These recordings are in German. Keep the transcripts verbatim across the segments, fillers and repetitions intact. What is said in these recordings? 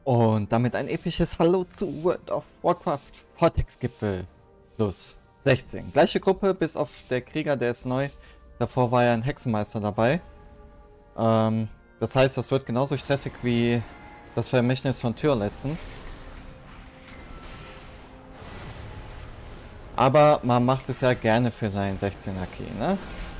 Und damit ein episches Hallo zu World of Warcraft Vortex-Gipfel plus sechzehn. Gleiche Gruppe, bis auf der Krieger, der ist neu. Davor war ja ein Hexenmeister dabei. Ähm, das heißt, das wird genauso stressig wie das Vermächtnis von Tyr letztens. Aber man macht es ja gerne für seinen sechzehner Key, ne?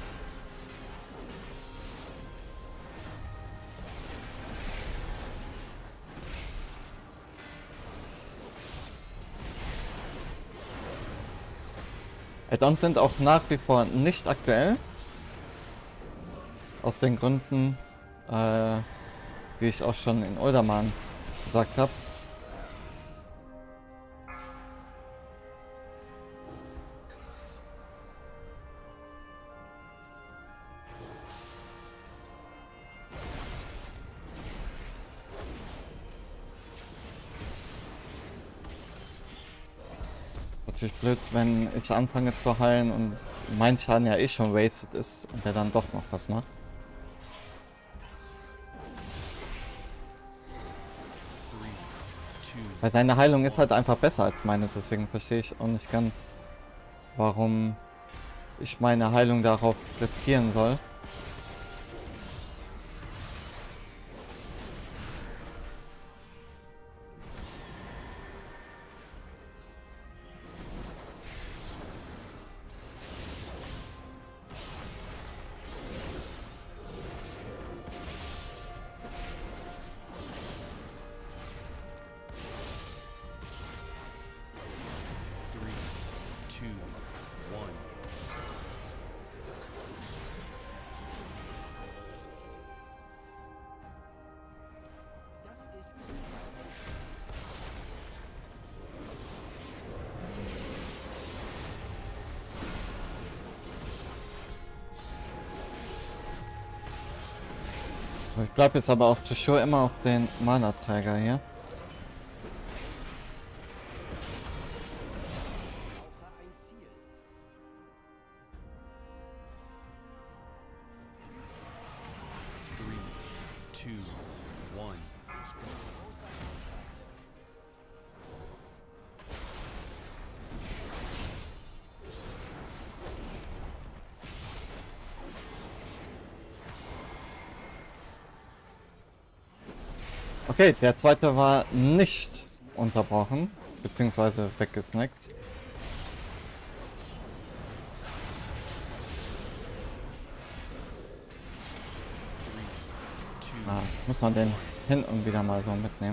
Add-ons sind auch nach wie vor nicht aktuell. Aus den Gründen, äh, wie ich auch schon in Uldaman gesagt habe. Natürlich blöd, wenn ich anfange zu heilen und mein Schaden ja eh schon wasted ist und der dann doch noch was macht. Weil seine Heilung ist halt einfach besser als meine, deswegen verstehe ich auch nicht ganz, warum ich meine Heilung darauf riskieren soll. Ich bleibe jetzt aber auch zu sure immer auf den Mana-Träger hier. Okay, der zweite war nicht unterbrochen, beziehungsweise weggesnackt. Ah, muss man den hinten wieder mal so mitnehmen.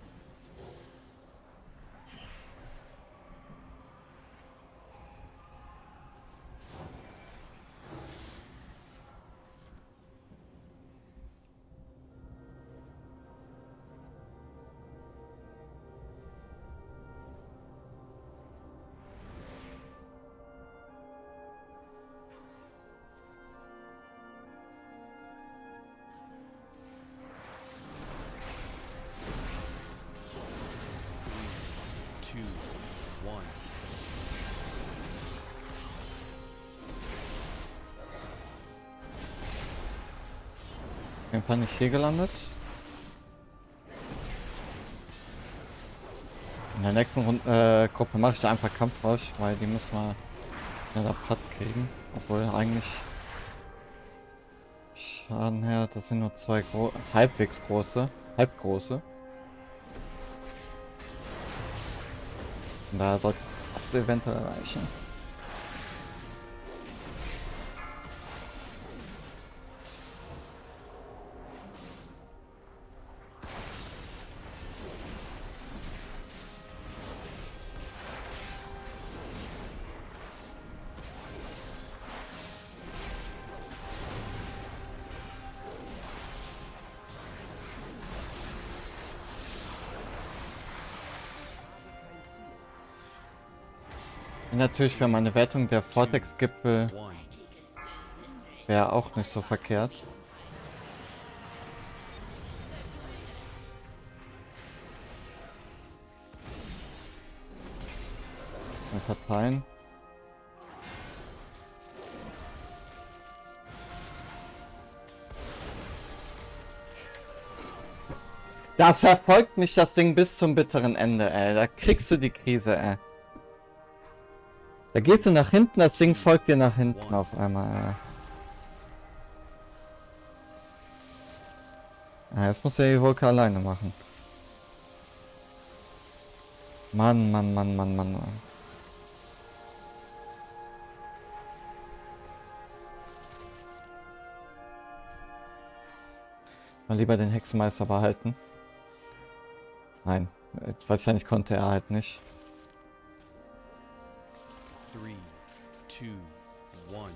Auf jeden Fall nicht hier gelandet. In der nächsten Runde, äh, Gruppe mache ich da einfach Kampfrausch, weil die müssen wir schneller platt kriegen. Obwohl eigentlich Schaden her, das sind nur zwei gro halbwegs große, halbgroße. Und da sollte das eventuell reichen. Natürlich für meine Wertung der Vortex-Gipfel wäre auch nicht so verkehrt. Bisschen verteilen. Da verfolgt mich das Ding bis zum bitteren Ende, ey. Da kriegst du die Krise, ey. Da gehst du nach hinten, das Ding folgt dir nach hinten auf einmal, ey. Ja, jetzt muss er die Wolke alleine machen. Mann, Mann, Mann, Mann, Mann, Mann. Mal lieber den Hexenmeister behalten. Nein, wahrscheinlich konnte er halt nicht. Three, two, one.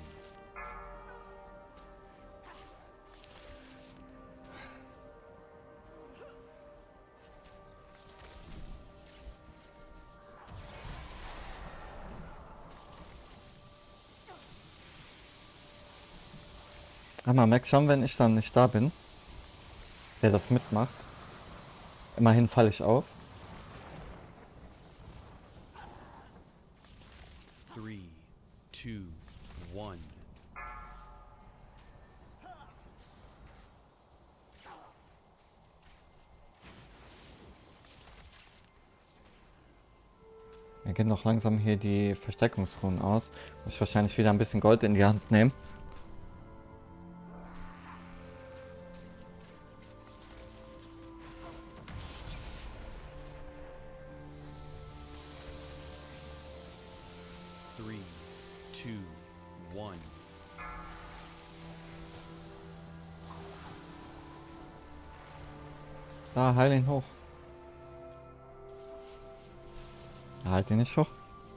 Ah, man merkt schon, wenn ich dann nicht da bin, der das mitmacht. Immerhin falle ich auf. Three, two, one. Wir gehen noch langsam hier die Verstärkungsruhen aus. Muss ich wahrscheinlich wieder ein bisschen Gold in die Hand nehmen. Three, two, one. Da, heil ihn hoch. Halt ihn nicht hoch.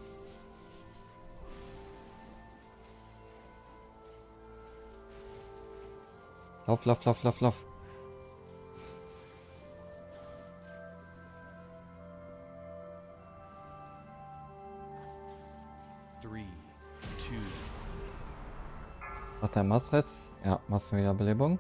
Lauf, lauf, lauf, lauf, lauf. Three, two. Hat der Masretz? Ja, Massenwiederbelebung.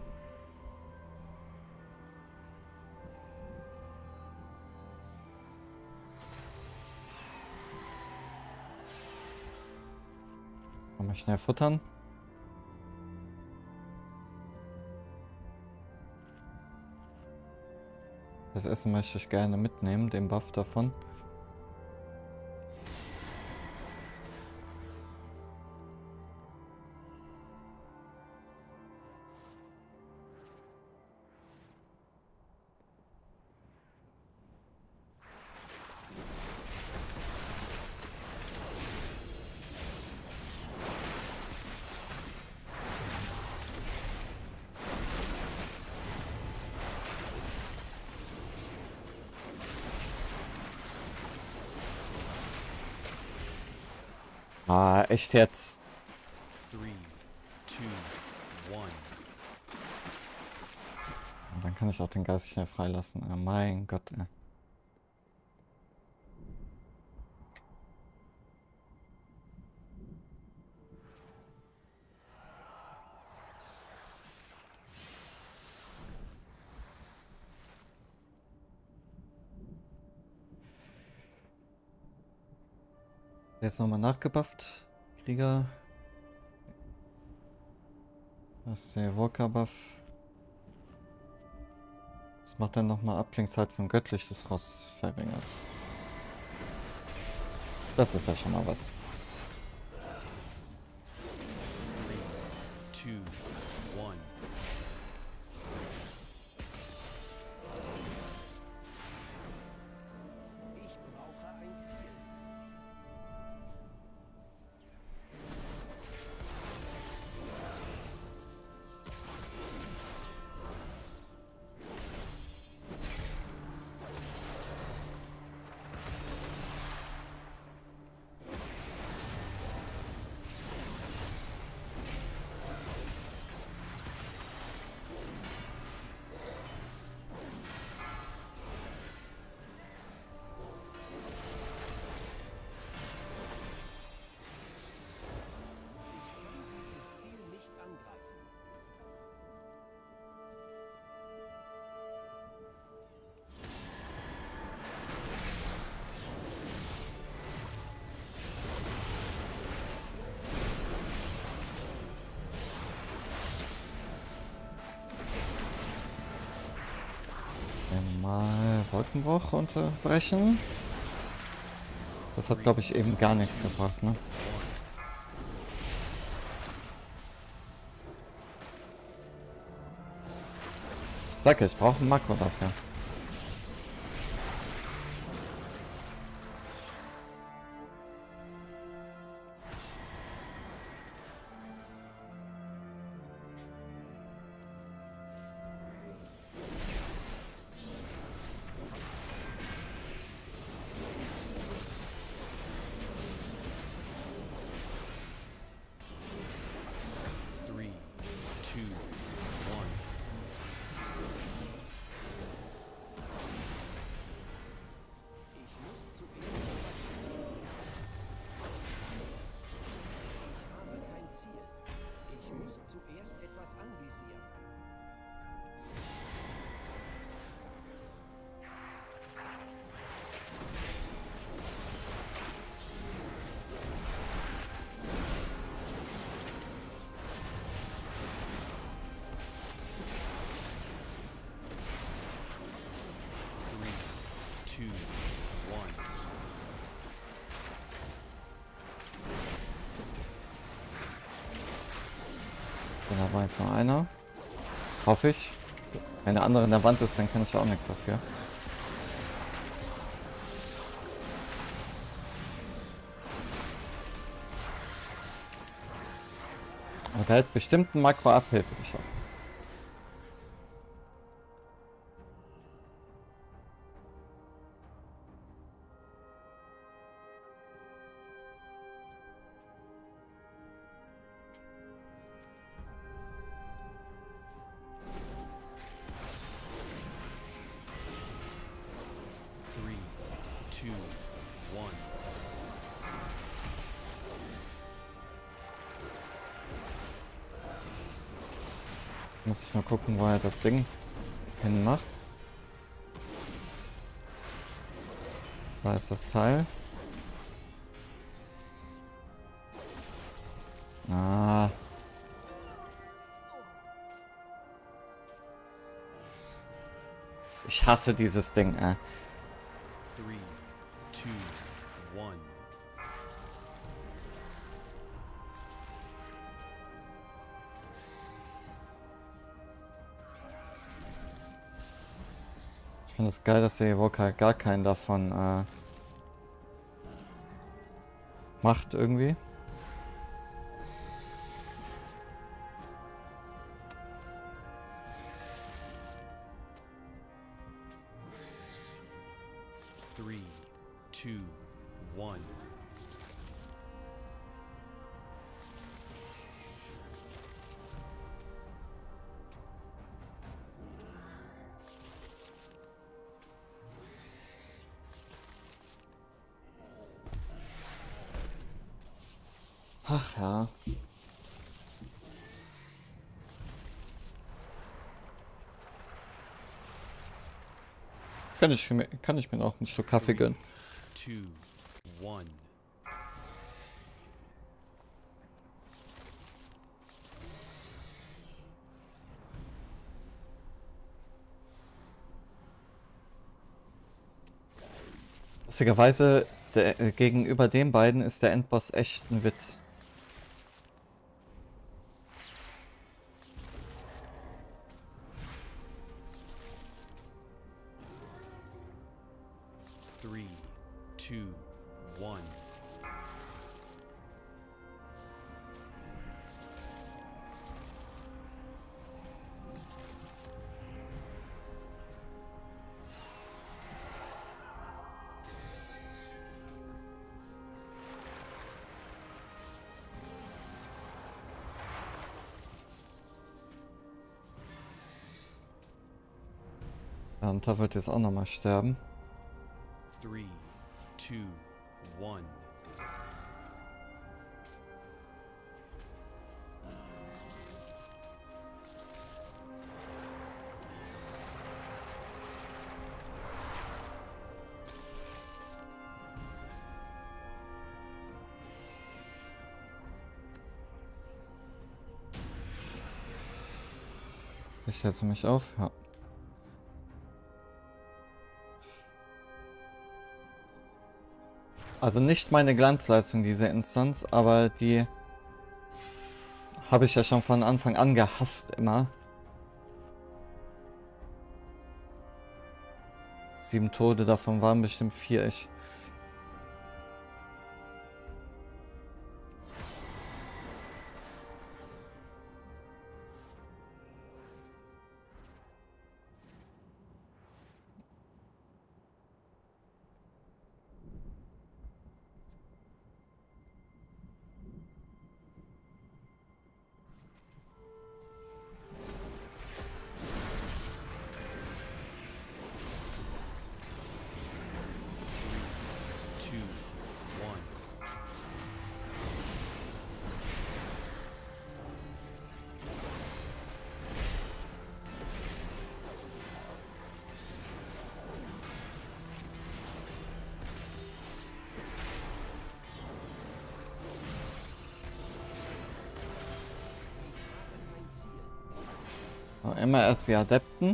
Mal schnell futtern. Das Essen möchte ich gerne mitnehmen, den Buff davon. Ah, echt jetzt? Three, two, one. Und dann kann ich auch den Geist schnell freilassen. Oh mein Gott, ey. Jetzt nochmal nachgebufft. Krieger. Das ist der Walker-Buff. Das macht dann nochmal Abklingzeit von göttliches Ross verringert. Das ist ja schon mal was. Three, two, one. Ich brauche ein Ziel. Äh, Wolkenbruch unterbrechen. Das hat, glaube ich, eben gar nichts gebracht, ne? Sag ich, brauche ein Makro dafür. Three, two, one. Ich muss zuerst etwas anvisieren. Ich habe kein Ziel. Ich muss zuerst etwas anvisieren. Three, two, one. Da war jetzt noch einer. Hoffe ich. Wenn der andere in der Wand ist, dann kann ich auch nichts dafür. Aber der hat bestimmt einen Makro-Abhilfe geschafft. Three, two, one. Muss ich mal gucken, wo er das Ding hinmacht. Da ist das Teil. Ah. Ich hasse dieses Ding, äh. Three, two, one. Ich finde es geil, dass der Evoker gar keinen davon äh, macht irgendwie. Three, two, one. Ach ja. Kann ich, mir- kann ich mir noch ein Stück Kaffee gönnen. Two, one. Lustigerweise, der, äh, gegenüber den beiden ist der Endboss echt ein Witz. Three, two, one. Der Hunter wird jetzt auch nochmal sterben. Three, two, one. Ich setze mich auf. Ja. Also nicht meine Glanzleistung, diese Instanz, aber die habe ich ja schon von Anfang an gehasst immer. Sieben Tode, davon waren bestimmt vier ich. two, one. Immer erst die Adepten.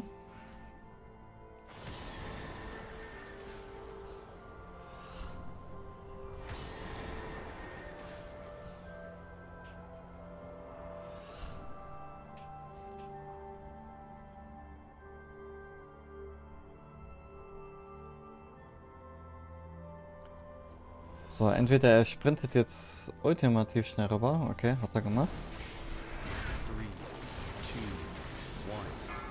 So, entweder er sprintet jetzt ultimativ schnell rüber. Okay, hat er gemacht. Three, two, one.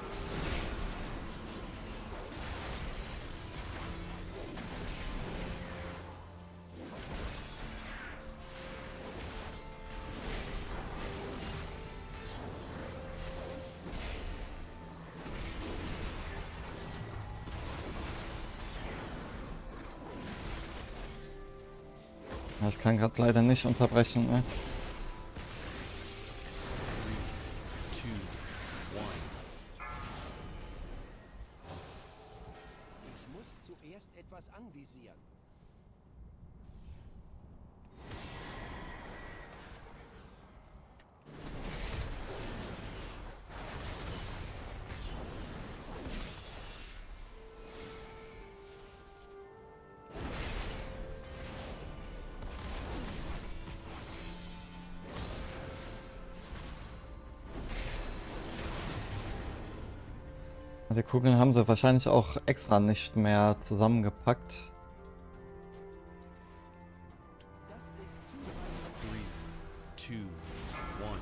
Ja, ich kann gerade leider nicht unterbrechen. Ne? Two, one. Ich muss zuerst etwas anvisieren. Die Kugeln haben sie wahrscheinlich auch extra nicht mehr zusammengepackt. Das ist zu weit. Three, two, one.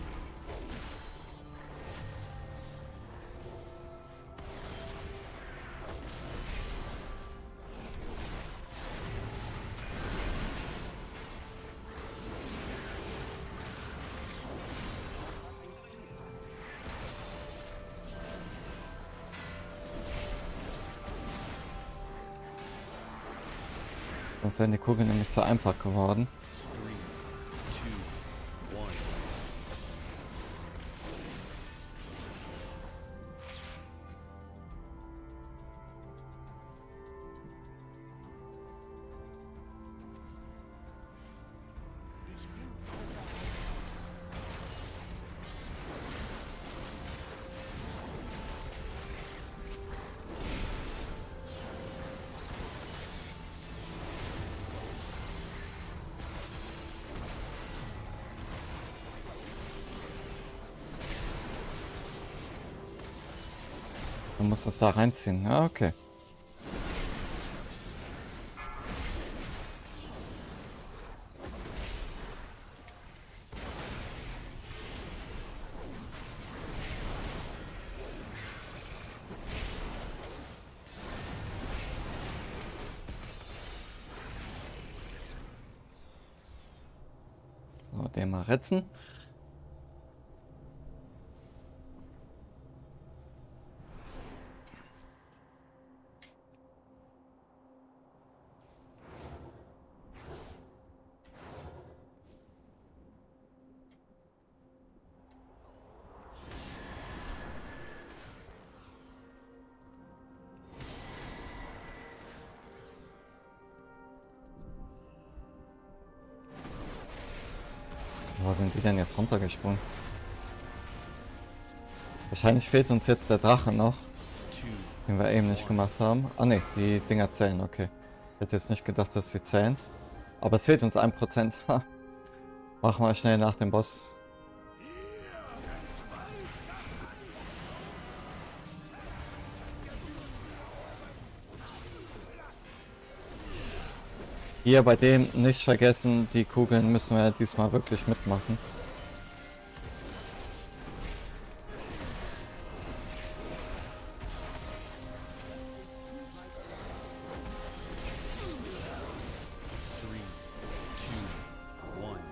Ein Ziel. Sonst wären die Kugeln nämlich zu einfach geworden. Three, two, one. Ich bin außer Atem. Du musst das da reinziehen. Ja, okay. So, den mal retzen. Wo sind die denn jetzt runtergesprungen? Wahrscheinlich fehlt uns jetzt der Drache noch, Two, den wir eben nicht gemacht haben. Ah ne, die Dinger zählen, okay. Ich hätte jetzt nicht gedacht, dass sie zählen. Aber es fehlt uns ein Prozent. Ha. Machen wir schnell nach dem Boss. Hier bei dem nicht vergessen, die Kugeln müssen wir diesmal wirklich mitmachen. Three, two, one.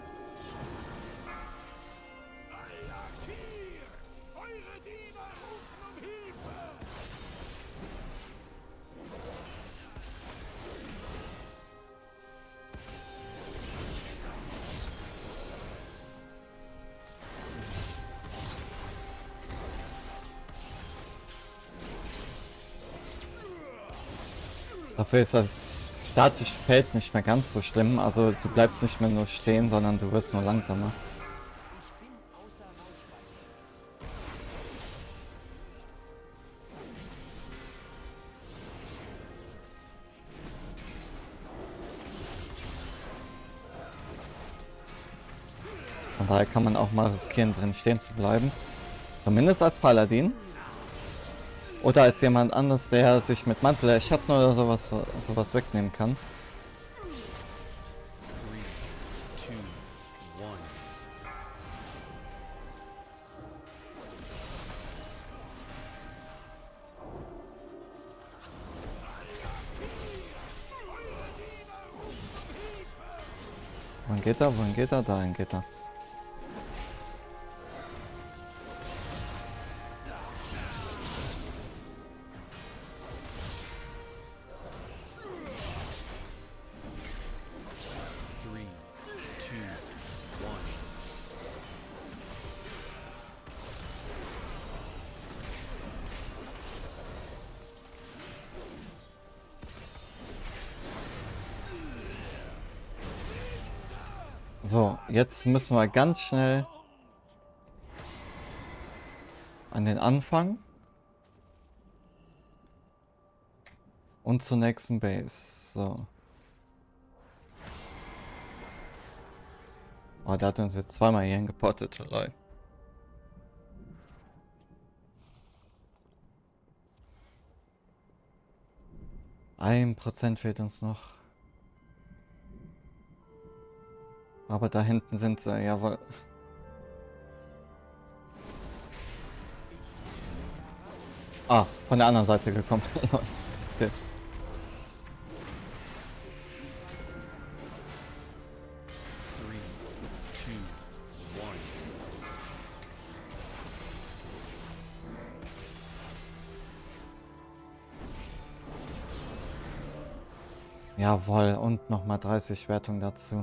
Dafür ist das statische Feld nicht mehr ganz so schlimm. Also du bleibst nicht mehr nur stehen, sondern du wirst nur langsamer. Ich bin außer Reichweite. Von daher kann man auch mal riskieren, drin stehen zu bleiben. Zumindest als Paladin. Oder als jemand anderes, der sich mit Mantel der Schatten oder sowas, sowas wegnehmen kann. Three, two, one. Wohin geht er? Wohin geht er? Dahin geht er. Three, two, one. So, jetzt müssen wir ganz schnell an den Anfang und zur nächsten Base. So. Oh, der hat uns jetzt zweimal hier hingepottet, Leute. Ein Prozent fehlt uns noch. Aber da hinten sind sie, jawohl. Ah, von der anderen Seite gekommen. Okay. Three, two, one. Jawohl, und nochmal dreißig Wertung dazu.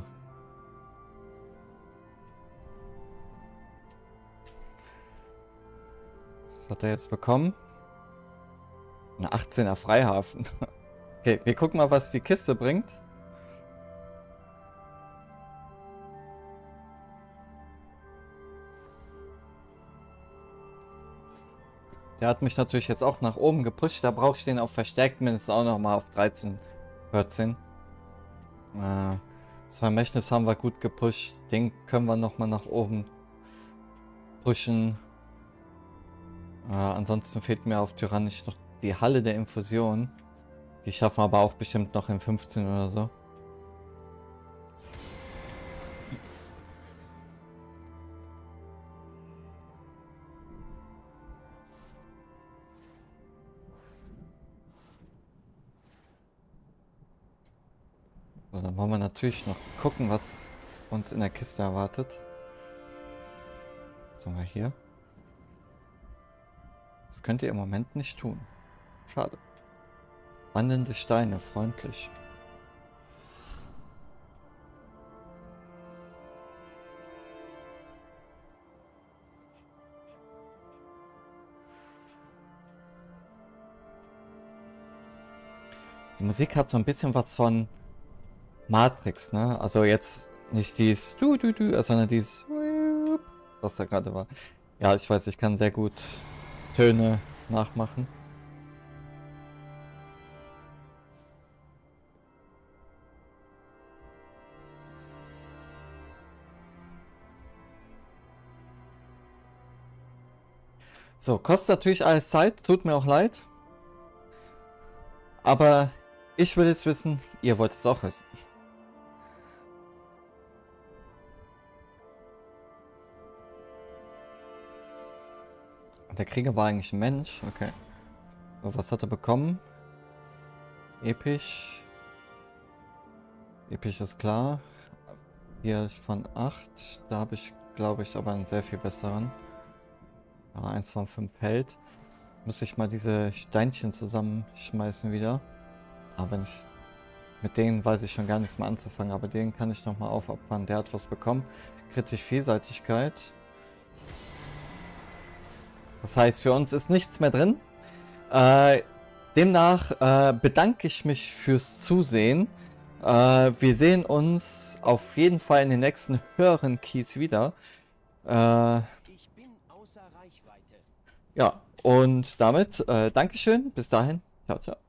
Was hat er jetzt bekommen? Eine achtzehner Freihafen. Okay, wir gucken mal, was die Kiste bringt. Der hat mich natürlich jetzt auch nach oben gepusht. Da brauche ich den auf verstärkt mindestens auch nochmal auf dreizehn, vierzehn. Äh, das Vermächtnis haben wir gut gepusht. Den können wir nochmal nach oben pushen. Äh, ansonsten fehlt mir auf Tyrannisch noch die Halle der Infusion. Die schaffen wir aber auch bestimmt noch in fünfzehn oder so. So, dann wollen wir natürlich noch gucken, was uns in der Kiste erwartet. Was haben wir hier? Das könnt ihr im Moment nicht tun. Schade. Wandelnde Steine, freundlich. Die Musik hat so ein bisschen was von Matrix, ne? Also jetzt nicht dieses du du du, sondern dieses was da gerade war. Ja, ich weiß, ich kann sehr gut Töne nachmachen. So, kostet natürlich alles Zeit, tut mir auch leid. Aber ich will es wissen, ihr wollt es auch wissen. Der Krieger war eigentlich ein Mensch, okay. So, was hat er bekommen? Episch. Episch ist klar. Hier von acht. Da habe ich, glaube ich, aber einen sehr viel besseren. Ja, eins von fünf hält. Muss ich mal diese Steinchen zusammenschmeißen wieder. Aber wenn ich... Mit denen weiß ich schon gar nichts mehr anzufangen. Aber den kann ich nochmal aufopfern. Der hat was bekommen. Kritisch Vielseitigkeit. Das heißt, für uns ist nichts mehr drin. Äh, demnach äh, bedanke ich mich fürs Zusehen. Äh, wir sehen uns auf jeden Fall in den nächsten höheren Keys wieder. Äh, Ich bin außer Reichweite. ja, und damit äh, Dankeschön. Bis dahin. Ciao, ciao.